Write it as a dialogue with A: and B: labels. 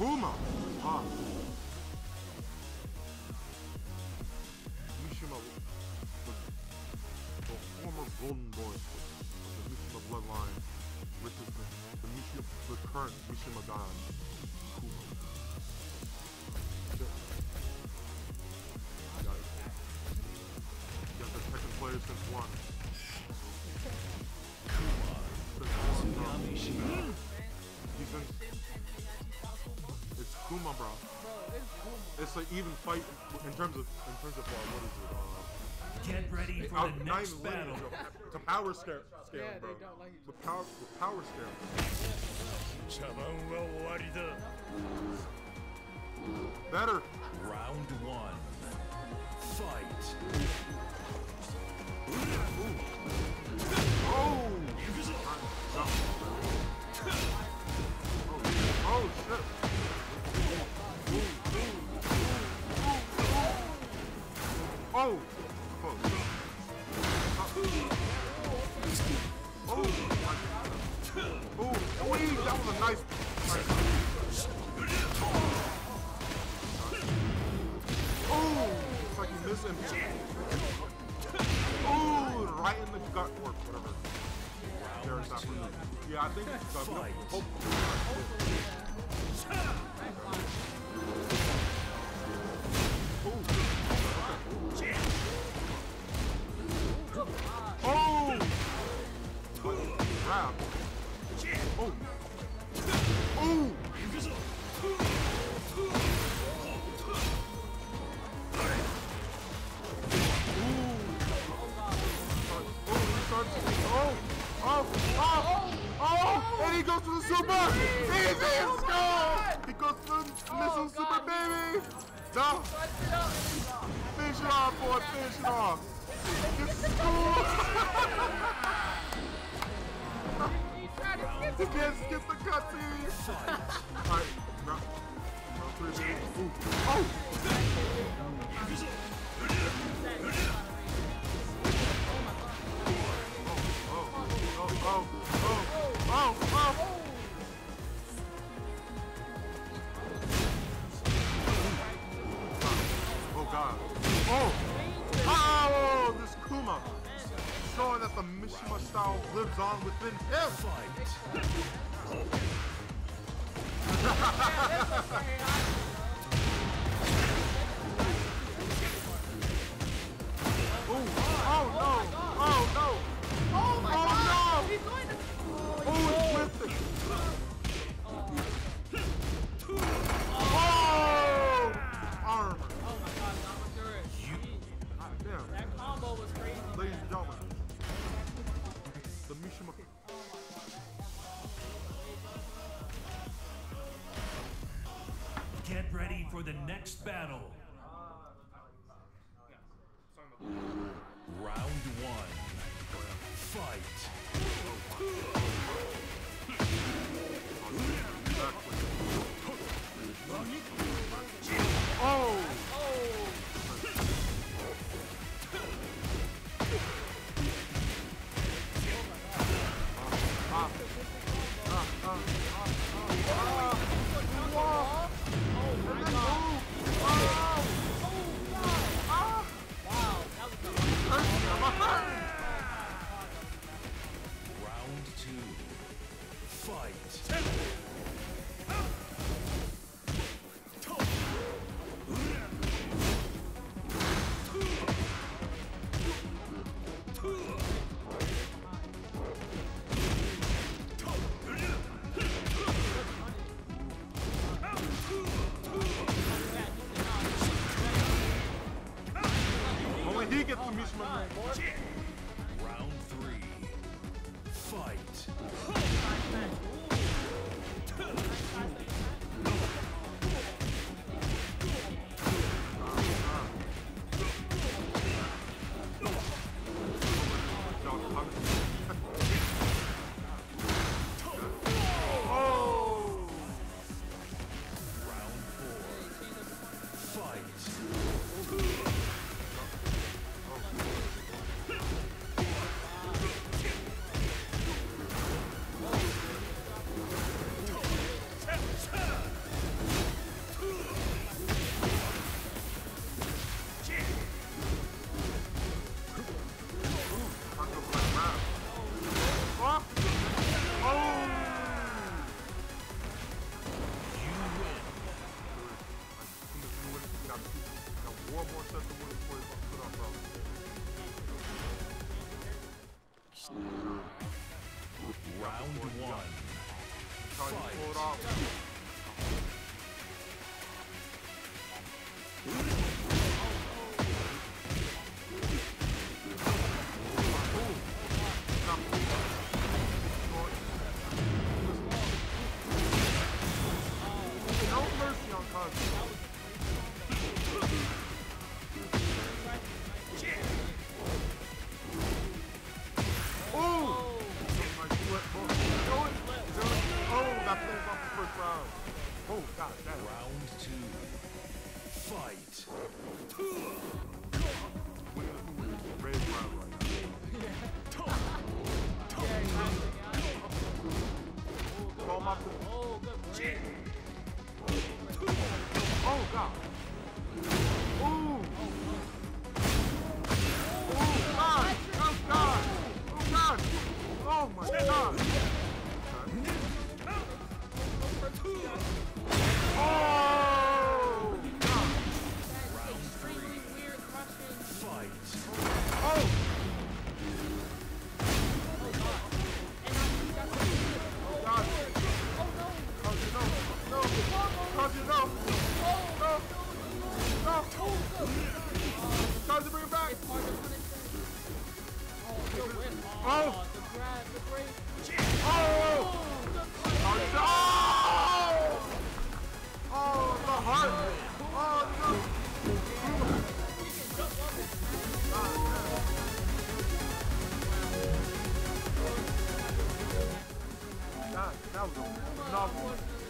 A: Kuma! Ah. Mishima, the former Golden Boy of the Mishima bloodline, which is the current Mishima god, Kuma. Got the second player since one. It's Kuma, bro. It's an even fight in terms of what is it?
B: Get ready for the next battle.
A: To power scale,
C: Yeah,
A: bro.
C: they don't like each
A: The power scale. Better.
B: Round one. Fight.
A: Oh! Oh shit! Oh! Close. Oh! Oh! Wait, that was a nice. Oh! It's like you missed him. Oh! Right in the gut or whatever. Yeah, I think it's gut. Oh! Grab. Oh! Oh! Oh! And he goes to the super! Easy! Let's go! He goes to the missile super, baby! No! Finish it off, boy! Finish it off! Get the cutscene! Alright, round 3, baby. Ooh. Oh! Oh god. Oh! Oh! This Kuma! Showing that the Mishima style lives on within him! Oh! Oh no! Oh no!
C: Oh my god!
A: No!
C: He's going to...
A: Oh, it's lifting! Oh! Armor!
C: Oh my god, that was good.
A: Damn.
C: That combo was crazy.
A: Ladies and gentlemen, the Mishima...
B: Get ready for the next battle. Round one. Fight.
A: Oh!
B: Round two. Fight.
A: Only he gets the Mishima name, boy.
B: Round three. Fight. Round four. Fight. Round one.
A: Trying to pull it
B: Fight.
A: off. No mercy on Kazi. Oh! Oh, that plays off the first round. Oh, god damn.
B: Round two. Fight.
A: Red round right now. Call my foot.
C: Oh, good break.
A: Oh, god. Ooh. Oh, god. Oh, god. Oh, god. Oh, my god. Oh, god.
B: Round three.
C: Weird Russian.
B: Fight.
A: Oh. God. Kazi, no. No. Kazi, no. No. No. Kazi, bring it back.
C: Oh, the grab, the break.
A: Oh. Kazi, oh. Oh, the heart. Oh, no. God, that was a novel.